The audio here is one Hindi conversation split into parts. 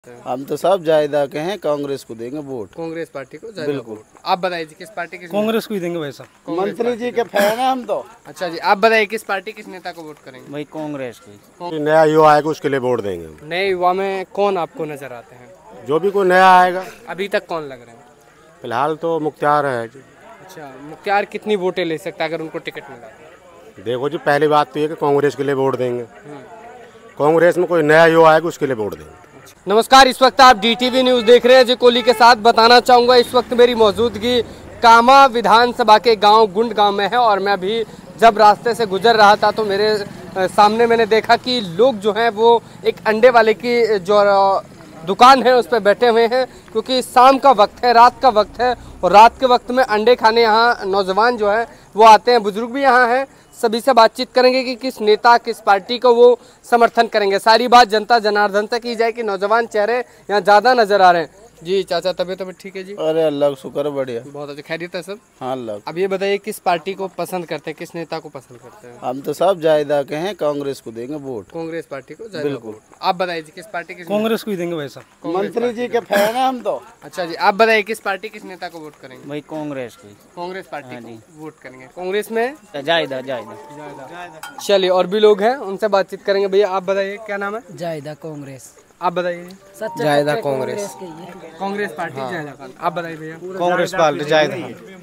हम तो सब जायदा के हैं, कांग्रेस को देंगे वोट। कांग्रेस पार्टी को बिल्कुल। आप बताइए किस पार्टी किस कांग्रेस को ही देंगे भाई साहब। मंत्री जी के फैन हैं हम तो। अच्छा जी, आप बताइए किस पार्टी किस नेता को वोट करेंगे? भाई कांग्रेस को। नया युवा आएगा उसके लिए वोट देंगे। नए युवा में कौन आपको नजर आते हैं? जो भी कोई नया आएगा। अभी तक कौन लग रहे हैं? फिलहाल तो मुख्तार है जी। अच्छा, मुख्तार कितनी वोटें ले सकता है अगर उनको टिकट मिला? देखो जी, पहली बात तो ये कि कांग्रेस के लिए वोट देंगे। कांग्रेस में कोई नया युवा आएगा उसके लिए वोट देंगे। नमस्कार, इस वक्त आप DTV न्यूज देख रहे हैं। जी कोहली के साथ बताना चाहूँगा इस वक्त मेरी मौजूदगी कामा विधानसभा के गांव गुंड गांव में है और मैं अभी जब रास्ते से गुजर रहा था तो मेरे सामने मैंने देखा कि लोग जो हैं वो एक अंडे वाले की जो दुकान है उस पर बैठे हुए हैं, क्योंकि शाम का वक्त है, रात का वक्त है और रात के वक्त में अंडे खाने यहाँ नौजवान जो है वो आते हैं। बुजुर्ग भी यहाँ हैं, सभी से बातचीत करेंगे कि किस नेता किस पार्टी को वो समर्थन करेंगे। सारी बात जनता जनार्दन तक की जाए कि नौजवान चेहरे यहाँ ज़्यादा नजर आ रहे हैं। जी चाचा, तबीयत ठीक है जी? अरे अल्लाह का शुक्र है, बढ़िया, बहुत अच्छा। खैरियत है सब? हाँ अल्लाह। अब ये बताइए किस पार्टी को पसंद करते हैं, किस नेता को पसंद करते हैं? हम तो सब जायदा के हैं, कांग्रेस को देंगे वोट। कांग्रेस पार्टी को? बिल्कुल। आप बताइए किस पार्टी किस? कांग्रेस को ही देंगे भाई साहब। मंत्री जी के फैन हैं हम तो। अच्छा जी, आप बताइए किस पार्टी किस नेता को वोट करेंगे? भाई कांग्रेस को। कांग्रेस पार्टी को वोट करेंगे। कांग्रेस में जायदा। चलिए, और भी लोग हैं उनसे बातचीत करेंगे। भैया आप बताइए क्या नाम है? जायदा कांग्रेस। आप बताइए। जायदा कांग्रेस। कांग्रेस पार्टी जायदा खान। आप बताइए भैया। कांग्रेस पार्टी जायदा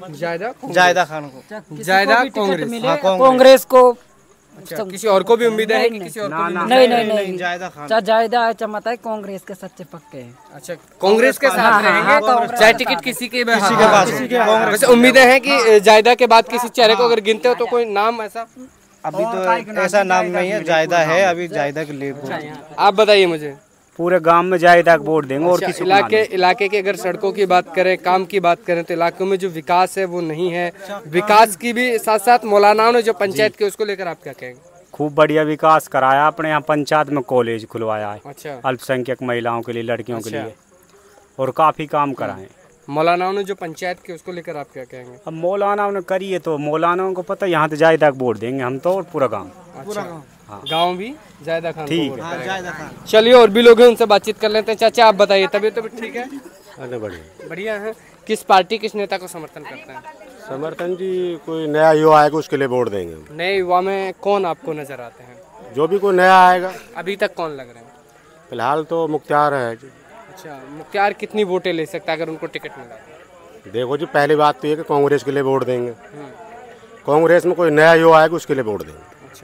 खान को। जायदा कांग्रेस। कांग्रेस को। अच्छा, किसी और को भी उम्मीद है कि किसी और को भी? नहीं जायदा है, चमता है, कांग्रेस के सच्चे पक्के हैं। अच्छा, कांग्रेस के साथ रहेंगे चाहे टिकट किसी के पास। वैसे उम्मीदें हैं कि जायदा के बाद किसी चेहरे को अगर गिनते हो तो कोई नाम ऐसा? अभी तो ऐसा नाम नहीं है, जायदा है, अभी जायदा के लिए। आप बताइए मुझे। पूरे गांव में जायदा को वोट देंगे। और किसी इलाके की अगर सड़कों की बात करें, काम की बात करें तो इलाकों में जो विकास है वो नहीं है। विकास की भी साथ साथ मौलानाओं ने जो पंचायत के उसको लेकर आप क्या कहेंगे? खूब बढ़िया विकास कराया अपने यहाँ पंचायत में, कॉलेज खुलवाया है। अच्छा। अल्पसंख्यक महिलाओं के लिए, लड़कियों के लिए, और काफी काम कराए। मौलानाओं ने जो पंचायत के उसको लेकर आप क्या कहेंगे? अब मौलानाओं ने करी है तो मौलानाओं को पता, यहाँ तो जायदा को वोट देंगे हम तो, और पूरा गाँव। हाँ। गाँव भी जायदा खान ठीक है। चलिए, और भी लोग हैं उनसे बातचीत कर लेते हैं। चाचा आप बताइए, तबीयत ठीक है? बढ़िया है। किस पार्टी किस नेता को समर्थन करते हैं? समर्थन जी, कोई नया युवा आएगा उसके लिए वोट देंगे। नए युवा में कौन आपको नजर आते हैं? जो भी कोई नया आएगा। अभी तक कौन लग रहे हैं? फिलहाल तो मुख्तार है जी। अच्छा, मुख्तार कितनी वोटें ले सकता है अगर उनको टिकट मिला? देखो जी, पहली बात तो ये कि कांग्रेस के लिए वोट देंगे। कांग्रेस में कोई नया युवा आएगा उसके लिए वोट देंगे। अच्छा,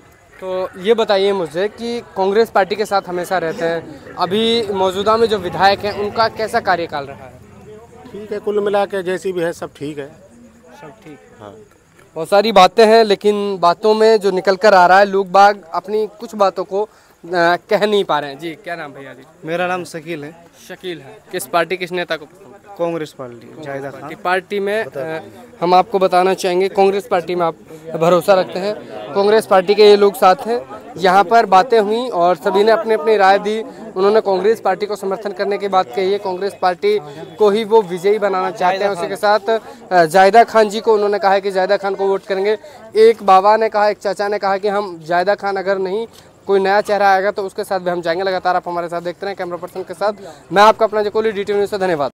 तो ये बताइए मुझे कि कांग्रेस पार्टी के साथ हमेशा रहते हैं, अभी मौजूदा में जो विधायक हैं उनका कैसा कार्यकाल रहा है? ठीक है, कुल मिला के जैसी भी है सब ठीक है। सब ठीक। हाँ, बहुत सारी बातें हैं, लेकिन बातों में जो निकल कर आ रहा है, लोग बाग अपनी कुछ बातों को कह नहीं पा रहे हैं। जी क्या नाम भैया जी? मेरा नाम शकील है। शकील है। किस पार्टी किस नेता को पसंद? कांग्रेस पार्टी जायदा खान। पार्टी में हम आपको बताना चाहेंगे, कांग्रेस पार्टी में आप भरोसा रखते हैं। कांग्रेस पार्टी के ये लोग साथ हैं। यहाँ पर बातें हुई और सभी ने अपनी अपनी राय दी। उन्होंने कांग्रेस पार्टी को समर्थन करने की बात कही है। कांग्रेस पार्टी को ही वो विजयी बनाना चाहते हैं। उसी के साथ जायदा खान जी को उन्होंने कहा है कि जायदा खान को वोट करेंगे। एक बाबा ने कहा, एक चाचा ने कहा कि हम जायदा खान अगर नहीं कोई नया चेहरा आएगा तो उसके साथ भी हम जाएंगे। लगातार आप हमारे साथ देखते रहे। कैमरा पर्सन के साथ मैं आपका अपना जे कोहली, DTV न्यूज़ से धन्यवाद।